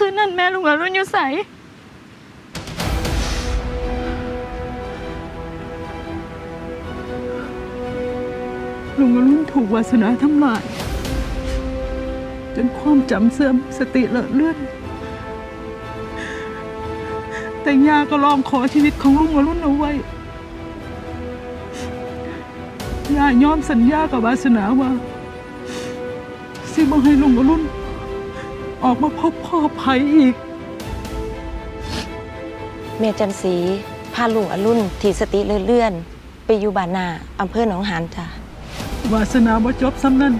นนั้นแม่ลุงอรุณอยู่ใสลุงอรุณถูกวาสนาทำลายจนความจำเสื่อมสติเลอะเลือนแต่ย่าก็ลองขอชีวิตของลุงอรุณเอาไว้ย่ายอมสัญญากับวาสนาว่าสิบ่ให้ลุงอรุณออกมาพบพ่อภัยอีกแม่จันสีพาลุงอรุณที่สติเลื่อนไปอยู่บ้านนาอำเภอหนองหานจ้ะวาสนาบ่จบซ้ำนั้น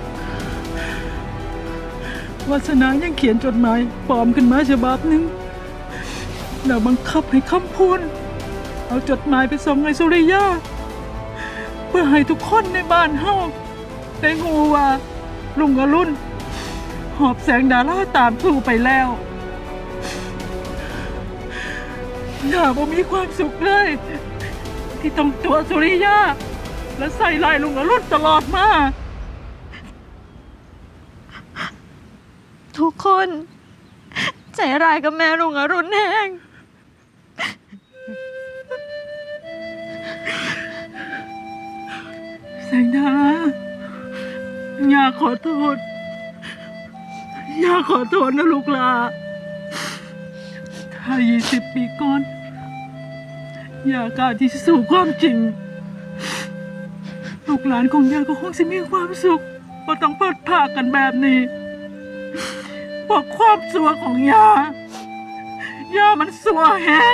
วาสนายังเขียนจดหมายปลอมขึ้นมาฉบับหนึ่งแล้วบังคับให้คำพูนเอาจดหมายไปส่งให้สุริยาเพื่อให้ทุกคนในบ้านเฮาได้รู้ว่าลุงอรุณหอบแสงดาราตามถูไปแล้วย่าบ่มีความสุขเลยที่ต้องตัวสุริยาและใส่ลายลุงอรุณตลอดมาทุกคนใจร้ายกับแม่ลุงอรุณแห้งแสงดาราย่าขอโทษย่าขอโทษนะลูกหลาถ้า20 ปีก่อนย่ากล้าที่จะสู่ความจริงลูกหลานของย่าก็คงจะมีความสุขเพราะต้องเพิดพากันแบบนี้เพราะความสัวของย่ามันสัวแห้ง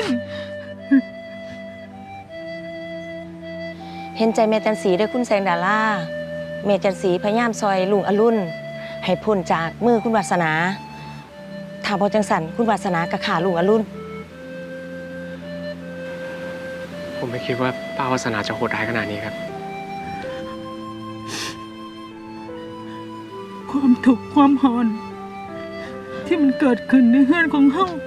เห็นใจแม่จันสีด้วยคุณแสงดาราแม่จันสีพยายามซอยลุงอรุณให้พ้นจากมือคุณวาสนาถ้าพอจังสันคุณวาสนากะขาลุงอรุณผมไม่คิดว่าป้าวาสนาจะโหดร้ายขนาดนี้ครับความทุกข์ความหอนที่มันเกิดขึ้นในเฮือนของเฮา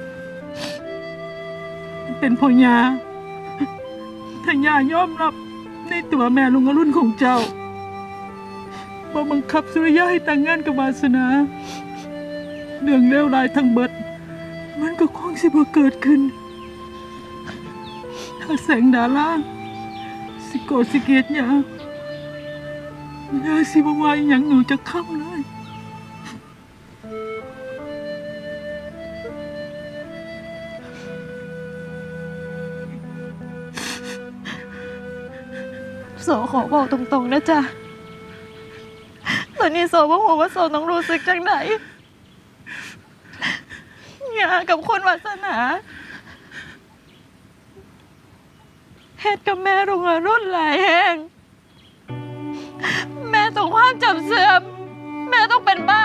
เป็นพ่อยาถ้ายายอมรับในตัวแม่ลุงอรุณของเจ้าว่าบังคับสุริยะให้แต่งงานกับวาสนาเรื่องเลวร้ายทั้งเบิดมันก็คงสิบ่เกิดขึ้นถ้าแสงดาราสิโกสิเกตยาสิบ่ว่าอีหยังหนูจะค้ำเลยโสขอบอกตรงๆนะจ๊ะตอนนี้โสบอกว่าโสต้องรู้สึกจังไหนย่ากับคนวาสนาเฮ็ดกับแม่ลุงอรุณหลายแห่งแม่ต้องความจำเสื่อมแม่ต้องเป็นบ้า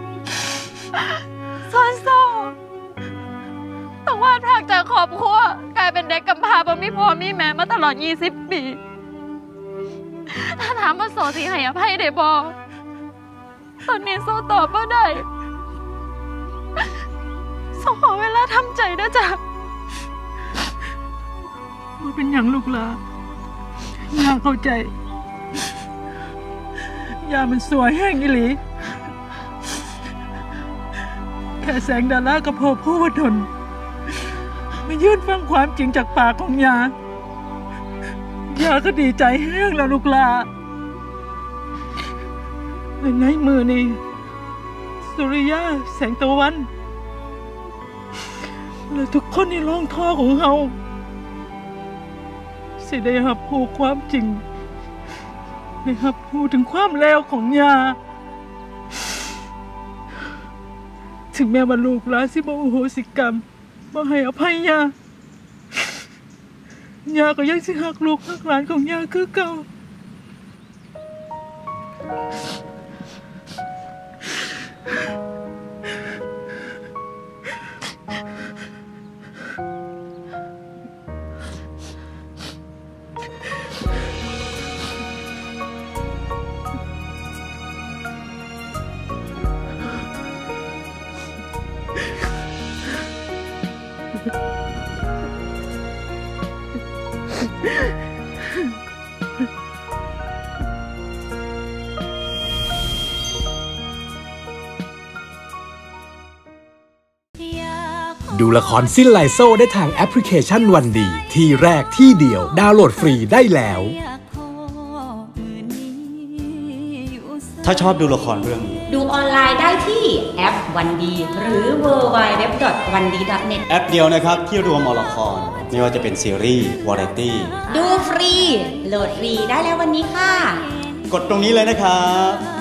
ซ่อนโซ่ต้องวาดพรากจากครอบครัวกลายเป็นเด็กกำพร้าบ่มีพ่อมีแม่มาตลอด20 ปีถ้าถามว่าโสสิให้อภัยได้บ่ตอนนี้โสตอบบ่ได้โสขอเวลาทำใจนะจ๊ะว่าเป็นอย่างลูกหลาย่าเข้าใจย่ามันสวยแห้งอีหลีแค่แสงดารากับพ่อผู้ว่าทนไม่ยื่นฟังความจริงจากปากของย่าก็ดีใจแห้งแล้วลูกหลาในมือนี่สุริยะแสงตะวันและทุกคนในร่องท่อของเฮาสิได้รับรู้ความจริงได้รับรู้ถึงความเลวของยาถึงแม้ว่าลูกหลานสิบ่อโหสิกรรมบ่ให้อภัยยาก็ยังสิหักลูกหักหลานของยาคือเก่าดูละครสิ้นไลโซได้ทางแอปพลิเคชันวันดีที่แรกที่เดียวดาวน์โหลดฟรีได้แล้วถ้าชอบดูละครเรื่องนี้ดูออนไลน์ได้ที่แอปวันดีหรือ www.wandi.net แอปเดียวนะครับที่รวมละครไม่ว่าจะเป็นซีรีส์วาไรตี้ดูฟรีโหลดฟรีได้แล้ววันนี้ค่ะกดตรงนี้เลยนะครับ